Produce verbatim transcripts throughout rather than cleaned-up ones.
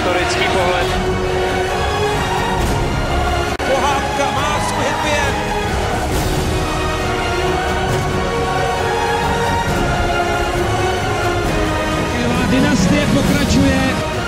historický pohled. Pohádka má svůj happy end. Dynastie pokračuje.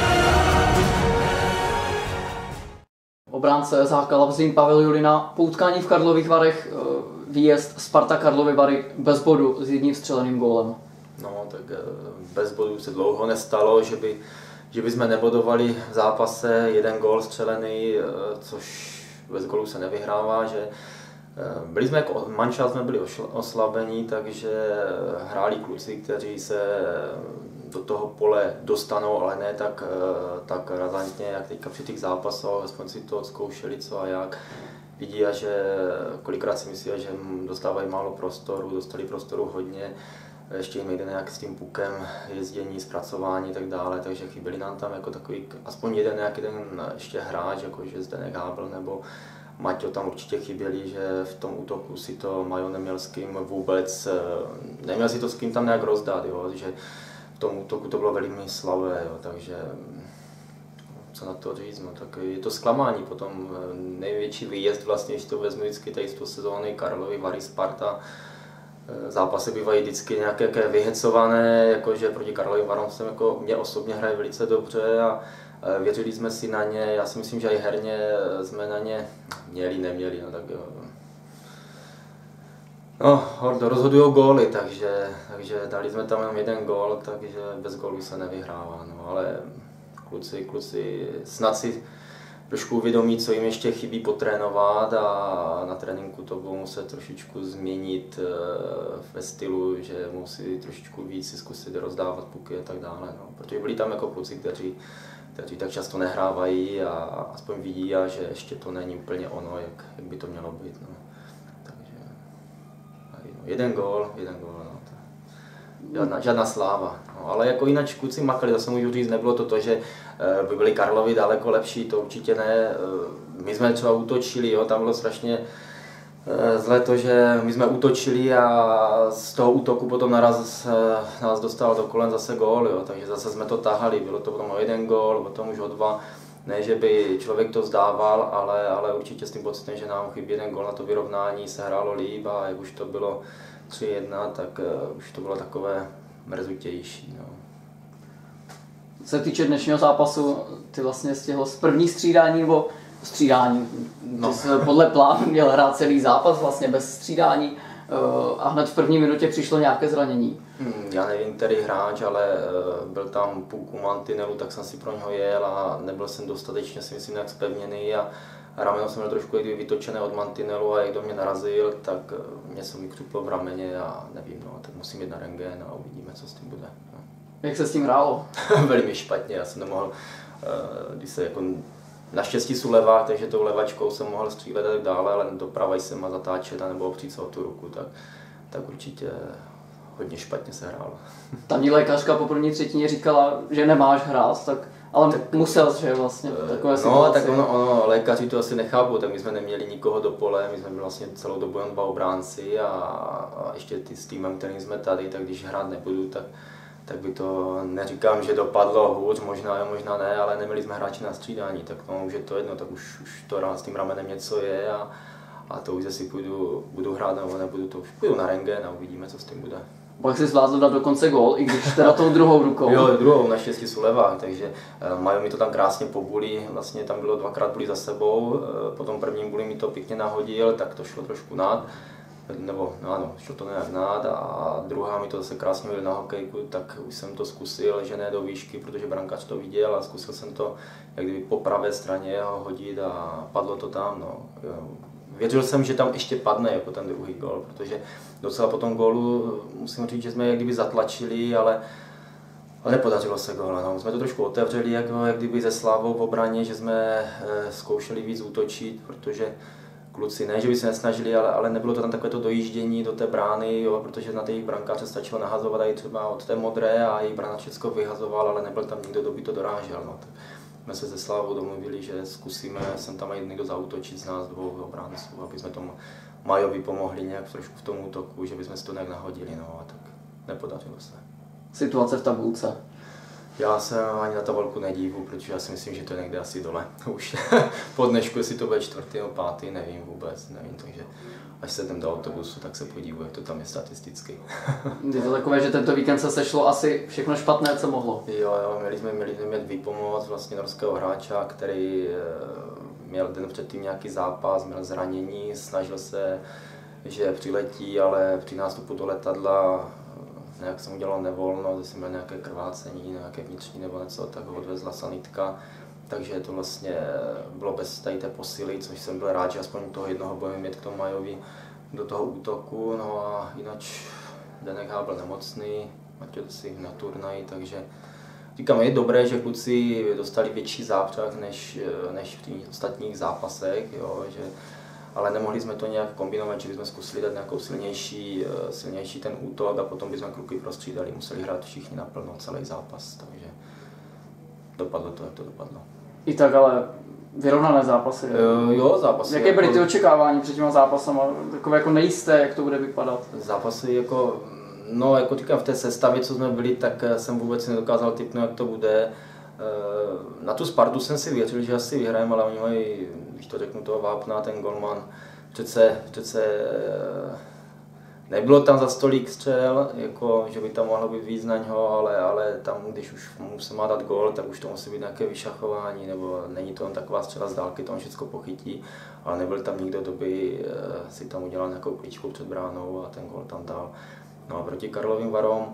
Obránce Záchal Labzín Pavel Julina po utkání v Karlových Varech výjezd Sparta Karlovy Vary bez bodu s jedním vstřeleným gólem. No, tak bez bodů se dlouho nestalo, že by, že by jsme nebodovali v zápase jeden gól střelený, což bez gólů se nevyhrává, že byli jsme jako manšaft, jsme byli oslabení, takže hráli kluci, kteří se do toho pole dostanou, ale ne tak, tak razantně, jak teďka při těch zápasech, aspoň si to odzkoušeli co a jak. Vidí, a že kolikrát si myslí, že dostávají málo prostoru, dostali prostoru hodně, ještě jim jde nějak s tím pukem, jezdění, zpracování a tak dále, takže chyběli nám tam jako takový, aspoň jeden nějaký ten ještě hráč, jako že Zdeněk Hábl nebo Maťo tam určitě chyběli, že v tom útoku si to Majo neměl s kým vůbec, neměl si to s kým tam nějak rozdat, jo, že v tom útoku to bylo velmi slabé, jo, takže co na to říct, no, tak je to zklamání potom, největší výjezd vlastně, když to vezmu vždycky tady z toho sezóny Karlovy Vary Sparta, zápasy bývají vždycky nějaké vyhecované, jakože proti Karlovým Varům jsem jako, mě osobně hraje velice dobře a věřili jsme si na ně, já si myslím, že i herně jsme na ně měli, neměli, no tak jo. No, rozhodují góly, takže, takže dali jsme tam jenom jeden gól, takže bez gólů se nevyhrává, no, ale kluci, kluci snad si trošku uvědomí, co jim ještě chybí potrénovat a na tréninku to budou muset trošičku změnit ve stylu, že musí trošičku víc si zkusit rozdávat puky a tak dále, no, protože byli tam jako kluci, kteří kteří tak často nehrávají a aspoň vidí, a že ještě to není úplně ono, jak, jak by to mělo být. No. Takže jeden gól, jeden gól, no. Žádná, žádná sláva. No, ale jako jinak kluci makali, zase můžu říct, nebylo to to, že by byli Karlovy daleko lepší, to určitě ne. My jsme třeba útočili, jo, tam bylo strašně zle to, že my jsme útočili a z toho útoku potom naraz nás dostal do kolen zase gól, jo, takže zase jsme to tahali, bylo to potom o jeden gól, potom už o dva. Ne, že by člověk to zdával, ale, ale určitě s tím pocitem, že nám chybí jeden gól na to vyrovnání, se hrálo líp a jak už to bylo tři jedna, tak uh, už to bylo takové mrzutější. No. Co se týče dnešního zápasu, ty vlastně stihl z první střídání nebo střídání? No. Ty jsi podle plánu měl hrát celý zápas vlastně bez střídání uh, a hned v první minutě přišlo nějaké zranění. Hmm, já nevím, který hráč, ale uh, byl tam půlku mantinelu, tak jsem si pro něho jel a nebyl jsem dostatečně, si myslím, nějak zpevněný a rameno jsem měl trošku vytočené od mantinelu a jak do mě narazil, tak uh, něco mi křuplo v rameně a nevím, no, tak musím jít na rentgen a uvidíme, co s tím bude. No. Jak se s tím hrálo? Velmi špatně, já jsem nemohl, uh, když se jako naštěstí jsou levák, takže tou levačkou jsem mohl střílet a tak dále, ale doprava jsem má zatáčet nebo opřít se o tu ruku, tak, tak určitě hodně špatně se hrálo. Tamní lékařka po první třetině říkala, že nemáš hrát, tak, ale tak, musel, že vlastně takové situaci. No, tak ono, ono, lékaři to asi nechápou, tak my jsme neměli nikoho do pole, my jsme byli vlastně celou dobu jen dva obránci a, a ještě ty s týmem, kterým jsme tady, tak když hrát nebudu, tak tak by to, neříkám, že dopadlo hůř, možná jo, možná ne, ale neměli jsme hráči na střídání, tak no, už je to jedno, tak už, už to s tím ramenem něco je a, a to už zase půjdu, budu hrát nebo nebudu, to už půjdu na rentgen a uvidíme, co s tím bude. Pak si zvládl dát dokonce gól, i když teda tou druhou rukou. Jo, druhou, naštěstí jsou levák, takže Majo mi to tam krásně pobulí, vlastně tam bylo dvakrát bulí za sebou, potom prvním bulí mi to pěkně nahodil, tak to šlo trošku nad. Nebo no ano, šlo to nějak nád a druhá mi to zase krásně vyjel na hokejku, tak už jsem to zkusil, že ne do výšky, protože brankář to viděl a zkusil jsem to jak kdyby po pravé straně ho hodit a padlo to tam. No. Věřil jsem, že tam ještě padne jako ten druhý gól, protože docela po tom gólu musím říct, že jsme jak kdyby zatlačili, ale, ale nepodařilo se góla. No. Jsme to trošku otevřeli jako, jak kdyby ze slávou v obraně, že jsme e, zkoušeli víc útočit, protože kluci, ne, že by se nesnažili, ale, ale nebylo to tam takové to dojíždění do té brány, jo, protože na té jejich brankáře stačilo nahazovat i třeba od té modré a jejich brankář všechno vyhazoval, ale nebyl tam nikdo, kdo by to dorážel. No. Tak jsme se se Slávou domluvili, že zkusíme sem tam i někdo zaútočit z nás dvou obránců, aby jsme tomu Majovi pomohli nějak trošku v tom útoku, že bychom si to nějak nahodili, no, a tak nepodařilo se. Situace v tabulce. Já se ani na tabulku nedívu, protože já si myslím, že to je někde asi dole. Už po dnešku, jestli to bude čtvrtý nebo pátý, nevím vůbec, nevím, takže až sedem do autobusu, tak se podívu, jak to tam je statisticky. Je to takové, že tento víkend se sešlo asi všechno špatné, co mohlo. Jo, jo, měli jsme, měli jsme mít výpomoc vlastně norského hráče, který měl den předtím nějaký zápas, měl zranění, snažil se, že přiletí, ale při nástupu do letadla nějak jsem udělal nevolno, že jsem měl nějaké krvácení, nějaké vnitřní nebo něco, tak ho odvezla sanitka. Takže to vlastně bylo bez tady té posily, což jsem byl rád, že aspoň toho jednoho budeme mít k tomu Majovi do toho útoku. No a jinak Denek H byl nemocný, Matěj si na turnaji, takže říkám, je dobré, že kluci dostali větší zápřah než, než v těch ostatních zápasech, jo, že, ale nemohli jsme to nějak kombinovat, že bychom zkusili dát nějakou silnější, silnější ten útok a potom bychom kluky prostřídali, museli hrát všichni naplno celý zápas, takže dopadlo to, jak to dopadlo. I tak, ale vyrovnané zápasy. Uh, jo, zápasy. Jaké byly ty očekávání před těma zápasama? Takové jako nejisté, jak to bude vypadat? Zápasy jako, no jako říkám, v té sestavě, co jsme byli, tak jsem vůbec nedokázal tipnout, jak to bude. Na tu Spartu jsem si věřil, že asi vyhrajeme, ale oni mají, když to řeknu, toho Vápna, ten golman, přece, přece nebylo tam za stolik střel, jako, že by tam mohlo být víc na něho, ale, ale tam, když už mu se má dát gól, tak už to musí být nějaké vyšachování, nebo není to jen taková střela z dálky, to on všechno pochytí, ale nebyl tam nikdo, kdo by si tam udělal nějakou klíčku před bránou a ten gól tam dal. No a proti Karlovým Varům,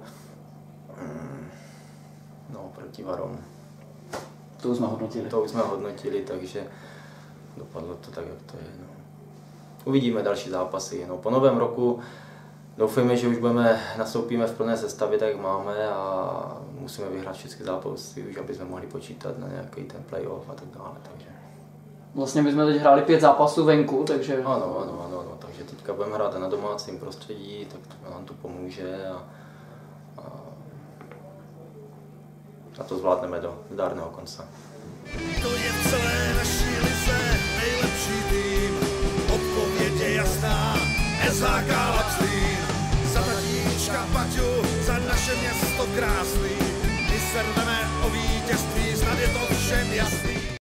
no proti Varům, To už jsme hodnotili. To už jsme hodnotili, takže dopadlo to tak, jak to je. No. Uvidíme další zápasy. No, po novém roku doufejme, že už budeme, nastoupíme v plné sestavě, tak jak máme a musíme vyhrát všechny zápasy, už aby jsme mohli počítat na nějaký ten playoff a tak dále. Takže. Vlastně bychom teď hráli pět zápasů venku, takže... Ano, ano, ano, ano. Takže teďka budeme hrát na domácím prostředí, tak to nám to pomůže a, a, a to zvládneme do zdárného konce. To je v celé naší lize nejlepší tým, odpověď je jasná, S H K Lapslín. Za tatíčka Paťu, za naše město krásný, my se rveme o vítězství, snad je to všem jasný.